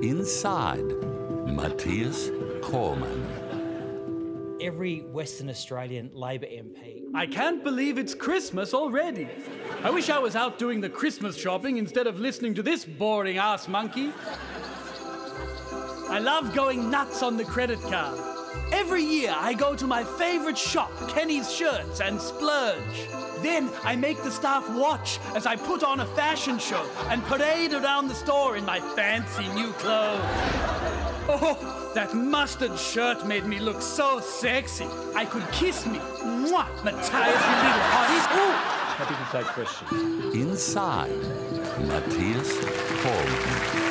Inside Mathias Cormann. Every Western Australian Labor MP. I can't believe it's Christmas already. I wish I was out doing the Christmas shopping instead of listening to this boring ass monkey. I love going nuts on the credit card. Every year I go to my favourite shop, Kenny's Shirts, and splurge. Then I make the staff watch as I put on a fashion show and parade around the store in my fancy new clothes. Oh, that mustard shirt made me look so sexy. I could kiss me. Mwah! Mathias, you little hottie. Ooh! Happy to take questions. Inside Mathias Cormann.